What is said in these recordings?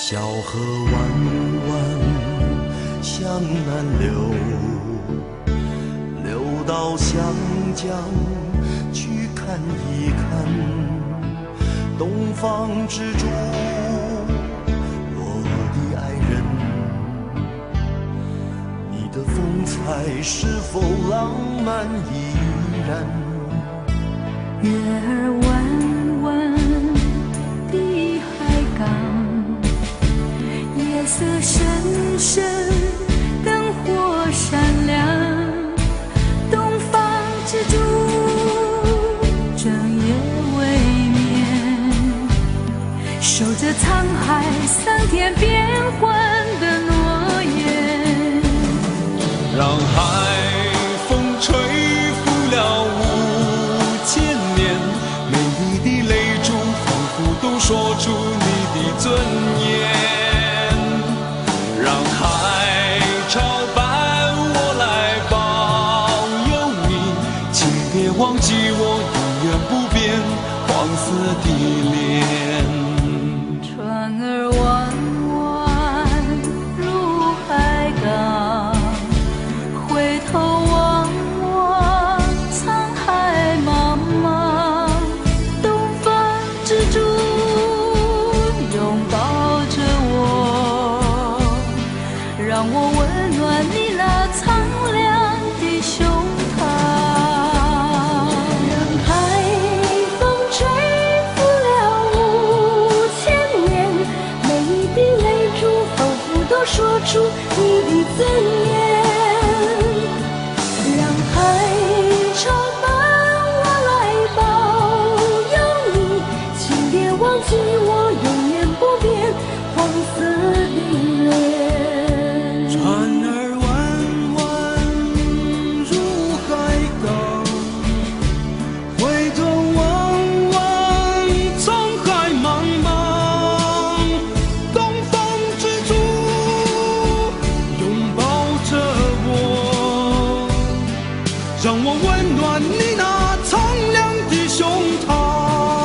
小河弯弯向南流，流到湘江去看一看，东方之珠，我的爱人，你的风采是否浪漫依然？ 月儿弯弯的海港，夜色深深，灯火闪亮，东方之珠，整夜未眠，守着沧海桑田变幻的诺言， 让海风吹拂了5000年，美丽的泪珠仿佛都说出你的尊严，让海潮伴我来保佑你，请别忘记我永远不变黄色的脸。 船儿弯弯入海港，回头望望沧海茫茫，东方之珠拥抱着我，让我温暖你那苍凉的胸膛。让海风吹拂了5000年，每一滴泪珠仿佛都说出你的尊严。让海潮伴我来保佑你，请别忘记我永远不变黄色的脸。 船儿弯弯入海港，回头望望沧海茫茫，东方之珠拥抱着我，让我温暖你那苍凉的胸膛。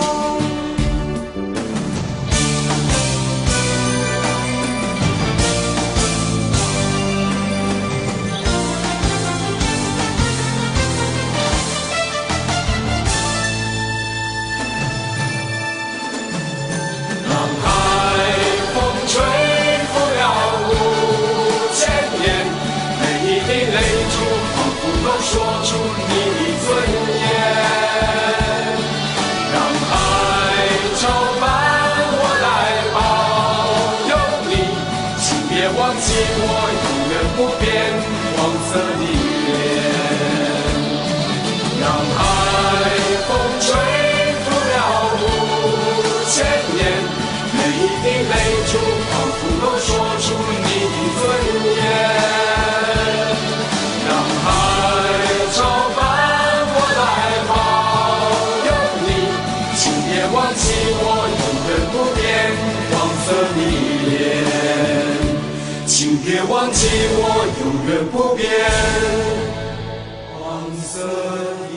让海风吹拂了5000年，每一滴泪珠仿佛都说出你的尊严。让海潮伴我来保佑你，请别忘记我永远不变黄色的脸。让海风吹拂了5000年，每一滴泪珠仿佛都说出你的尊严。让海潮伴我来保佑你，请别忘记我永远不变黄色的脸。请别忘记我永远不变黄色的脸。